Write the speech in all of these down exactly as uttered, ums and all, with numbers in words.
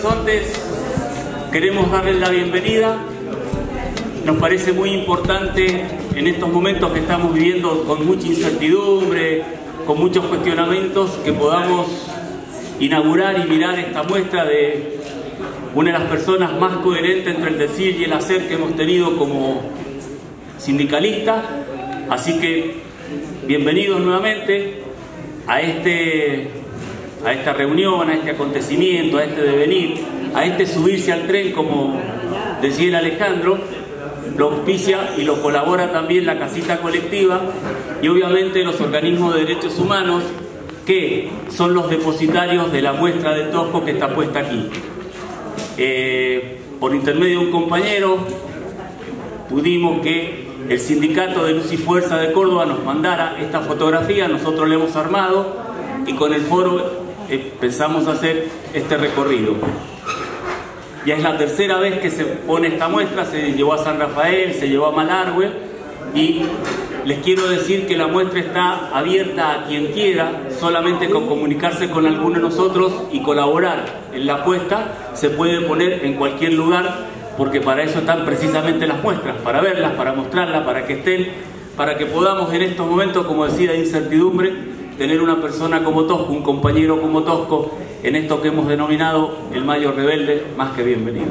Horizontes, queremos darles la bienvenida. Nos parece muy importante en estos momentos que estamos viviendo con mucha incertidumbre, con muchos cuestionamientos, que podamos inaugurar y mirar esta muestra de una de las personas más coherentes entre el decir y el hacer que hemos tenido como sindicalistas. Así que bienvenidos nuevamente a, este, a esta reunión, a este acontecimiento, a este devenir, a este subirse al tren, como decía el Alejandro. Lo auspicia y lo colabora también la Casita Colectiva y obviamente los organismos de derechos humanos, que son los depositarios de la muestra de Tosco que está puesta aquí. Eh, por intermedio de un compañero pudimos que el Sindicato de Luz y Fuerza de Córdoba nos mandara esta fotografía, nosotros la hemos armado y con el foro eh, pensamos hacer este recorrido. Ya es la tercera vez que se pone esta muestra, se llevó a San Rafael, se llevó a Malargüe, y les quiero decir que la muestra está abierta a quien quiera, solamente con comunicarse con alguno de nosotros y colaborar en la puesta. Se puede poner en cualquier lugar, porque para eso están precisamente las muestras, para verlas, para mostrarlas, para que estén, para que podamos en estos momentos, como decía, de incertidumbre, tener una persona como Tosco, un compañero como Tosco, en esto que hemos denominado el Mayo Rebelde. Más que bienvenidos.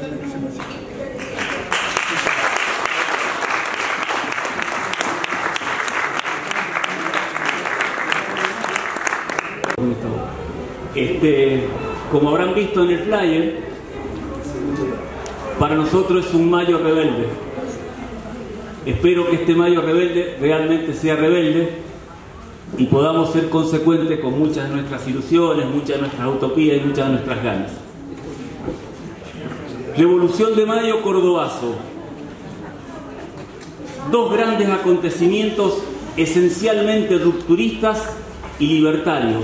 Este, como habrán visto en el flyer, para nosotros es un Mayo Rebelde. Espero que este Mayo Rebelde realmente sea rebelde y podamos ser consecuentes con muchas de nuestras ilusiones, muchas de nuestras utopías y muchas de nuestras ganas. Revolución de Mayo Cordobazo. Dos grandes acontecimientos esencialmente rupturistas y libertarios.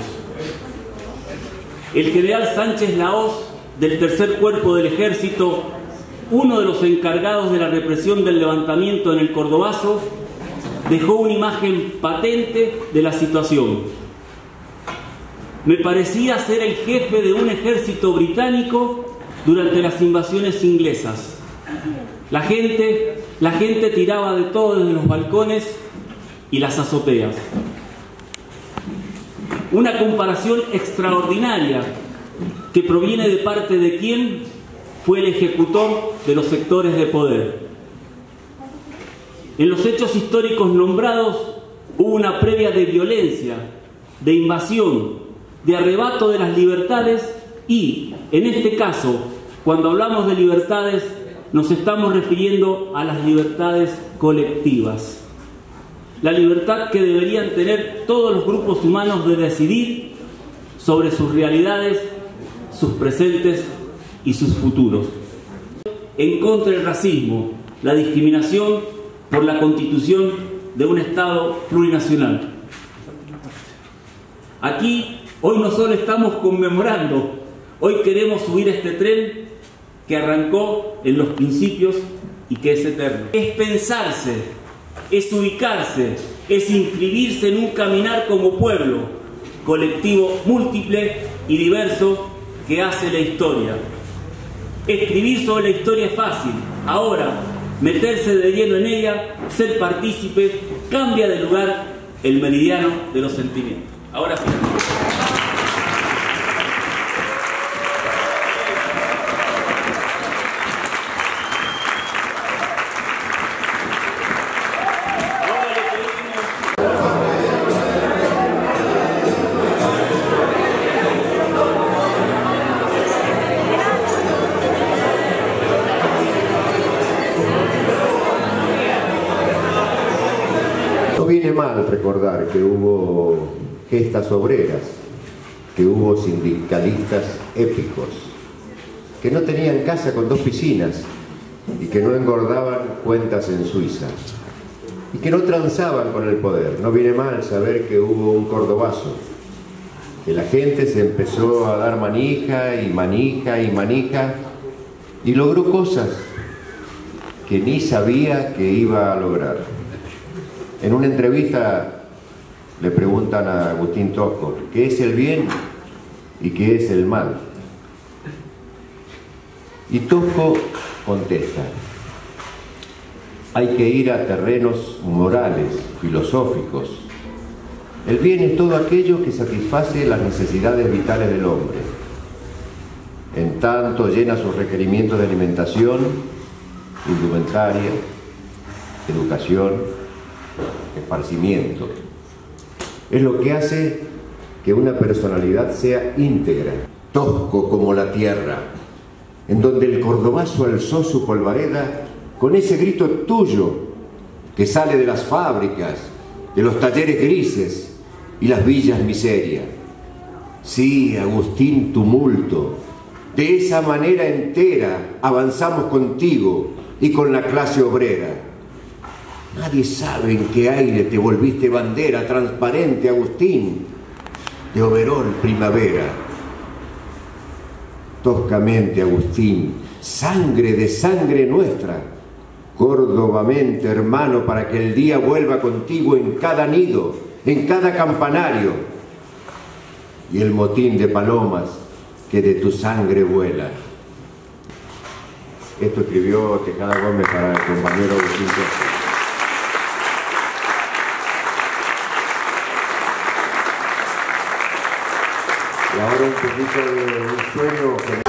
El general Sánchez Lahoz, del tercer cuerpo del ejército, uno de los encargados de la represión del levantamiento en el Cordobazo, dejó una imagen patente de la situación. Me parecía ser el jefe de un ejército británico durante las invasiones inglesas. La gente, la gente tiraba de todo desde los balcones y las azoteas. Una comparación extraordinaria que proviene de parte de quien fue el ejecutor de los sectores de poder. En los hechos históricos nombrados hubo una previa de violencia, de invasión, de arrebato de las libertades y, en este caso, cuando hablamos de libertades, nos estamos refiriendo a las libertades colectivas. La libertad que deberían tener todos los grupos humanos de decidir sobre sus realidades, sus presentes y sus futuros. En contra del racismo, la discriminación, por la constitución de un Estado plurinacional. Aquí, hoy no solo estamos conmemorando, hoy queremos subir este tren que arrancó en los principios y que es eterno. Es pensarse, es ubicarse, es inscribirse en un caminar como pueblo, colectivo múltiple y diverso que hace la historia. Escribir sobre la historia es fácil, ahora meterse de lleno en ella, ser partícipe, cambia de lugar el meridiano de los sentimientos. Ahora sí. Viene mal recordar que hubo gestas obreras, que hubo sindicalistas épicos, que no tenían casa con dos piscinas y que no engordaban cuentas en Suiza y que no transaban con el poder. No viene mal saber que hubo un cordobazo, que la gente se empezó a dar manija y manija y manija y logró cosas que ni sabía que iba a lograr. En una entrevista le preguntan a Agustín Tosco qué es el bien y qué es el mal. Y Tosco contesta: hay que ir a terrenos morales, filosóficos. El bien es todo aquello que satisface las necesidades vitales del hombre, en tanto llena sus requerimientos de alimentación, indumentaria, educación, esparcimiento. Es lo que hace que una personalidad sea íntegra, tosco como la tierra, en donde el cordobazo alzó su polvareda con ese grito tuyo que sale de las fábricas, de los talleres grises y las villas miseria. Sí, Agustín tumulto, de esa manera entera avanzamos contigo y con la clase obrera. Nadie sabe en qué aire te volviste bandera transparente, Agustín, de overol primavera. Toscamente, Agustín, sangre de sangre nuestra, córdobamente, hermano, para que el día vuelva contigo en cada nido, en cada campanario, y el motín de palomas que de tu sangre vuela. Esto escribió Tejada Gómez para el compañero Agustín Tosco. Y ahora un poquito de un sueño que...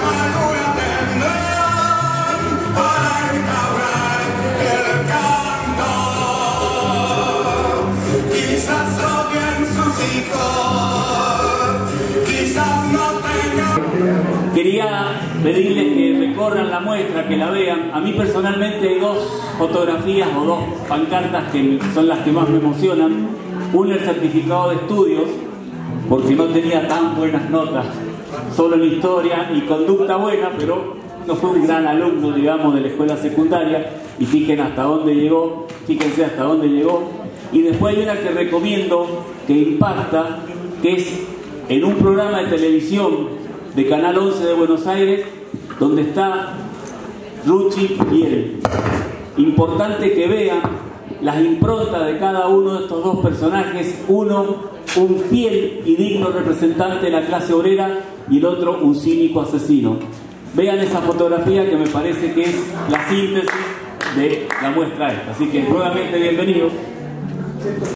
Quería pedirles que recorran la muestra, que la vean. A mí personalmente hay dos fotografías o dos pancartas que son las que más me emocionan. Una, el certificado de estudios, porque no tenía tan buenas notas, solo en historia y conducta buena, pero no fue un gran alumno, digamos, de la escuela secundaria, y fíjense hasta dónde llegó, fíjense hasta dónde llegó. Y después hay una que recomiendo, que impacta, que es en un programa de televisión de Canal once de Buenos Aires, donde está Rucci y él. Importante que vean las improntas de cada uno de estos dos personajes, uno un fiel y digno representante de la clase obrera y el otro un cínico asesino. Vean esa fotografía, que me parece que es la síntesis de la muestra esta. Así que nuevamente bienvenidos.